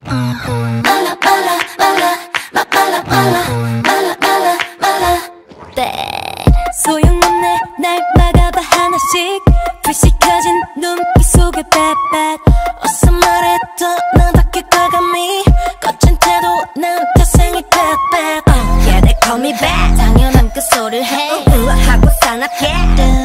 소용없네 날 막아봐 하나씩 불식해진 눈빛 속에 bad 어서 말해도 너밖에 과감히 거친 태도 난 태생이 bad Yeah they call me bad 당연한 그 소리를 해 우아하고 산악해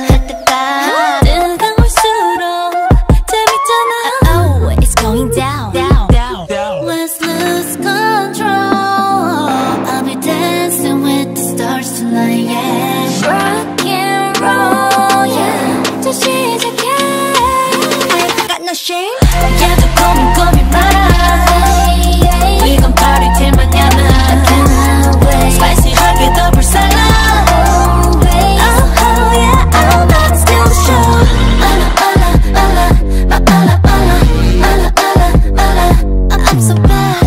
뜨거울수록 재밌잖아 Oh it's going down Let's lose control I'll be dancing with the stars tonight yeah Rock and roll yeah 자 시작해 I got no shame 야도 고민 마라 이건 party till 마ñana Spicy하게 더 불살라 Oh yeah I'm about to steal the show I'm so bad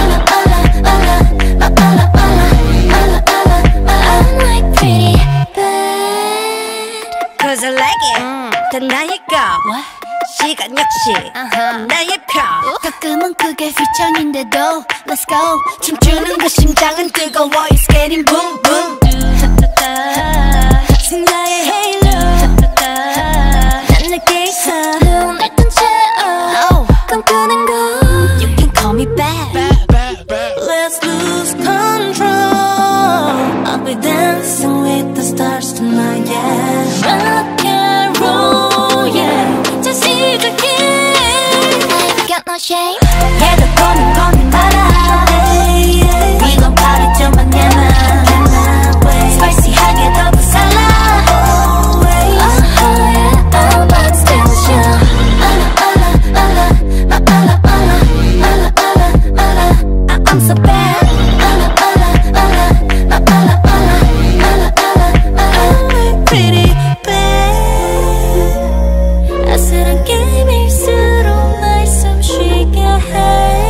I'm like pretty bad Cause I like it 다 나의 거 시간 역시 나의 편 가끔은 그게 휘청인데도 Let's go 춤추는 그 심장은 뜨거워 It's getting boom boom 승자의 헤일로 난 내게 있어 눈을 뜬 채 꿈꾸는 거 You can call me bad Let's lose control I'll be dancing with the stars tonight yeah Rock and roll yeah 자 시작해 I got no shame Yeah 너 고민 마라 이건 party till mañana Spicy하게 더 불살라 Oh yeah I'm about to steal the show I'm so bad I'm pretty bad 아슬한 게임일수록 날 숨쉬게 해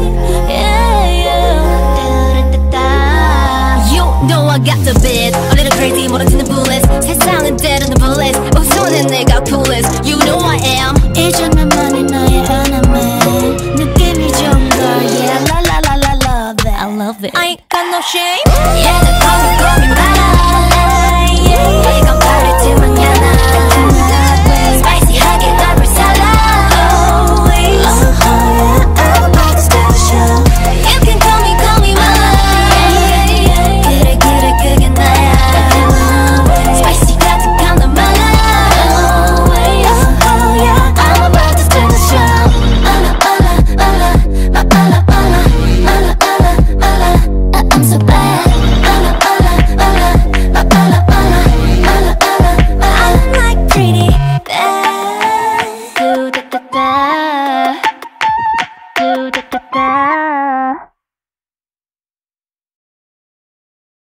You know I got the bit A little crazy 멀어지는 bullets 세상은 때로는 bullets 우선은 내가 coolest You know I am 이전만만이 나의 enemy 느낌이 좋은 걸 Yeah la la la la love it I love it I ain't got no shame Yeah 너 고민 마라 이건 party till mañana Spicy하게 널 불살라 Oh yeah I'm about to steal the show You can call me mine 그래 그게 나야 Spicy 가득한 너 말라 Oh yeah I'm about to steal the show I'm so bad I'm like pretty bad Do da da da Do da da da